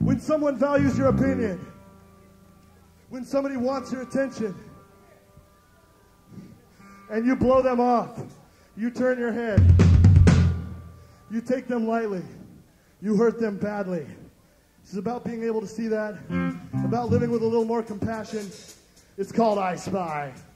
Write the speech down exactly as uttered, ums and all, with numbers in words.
When someone values your opinion, when somebody wants your attention, and you blow them off, you turn your head, you take them lightly, you hurt them badly. This is about being able to see that, about living with a little more compassion. It's called I Spy.